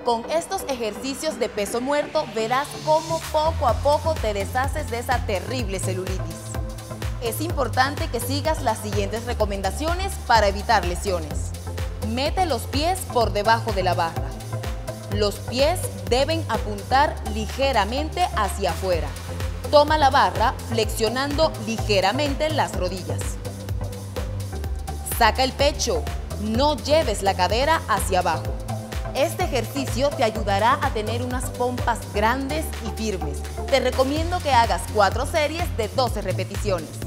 Con estos ejercicios de peso muerto verás cómo poco a poco te deshaces de esa terrible celulitis. Es importante que sigas las siguientes recomendaciones para evitar lesiones. Mete los pies por debajo de la barra. Los pies deben apuntar ligeramente hacia afuera. Toma la barra flexionando ligeramente las rodillas. Saca el pecho, no lleves la cadera hacia abajo. Este ejercicio te ayudará a tener unas pompas grandes y firmes. Te recomiendo que hagas 4 series de 12 repeticiones.